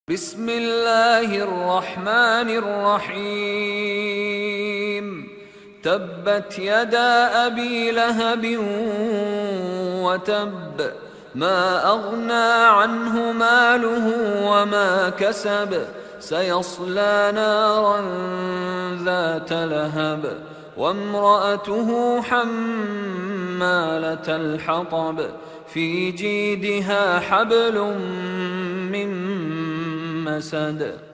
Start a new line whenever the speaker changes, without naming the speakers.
بسم الله الرحمن الرحيم. تبت يدا أبي لهب وتب، ما أغنى عنه ماله وما كسب، سيصلى نارا ذات لهب وامرأته حمالة الحطب، في جيدها حبل من مسد.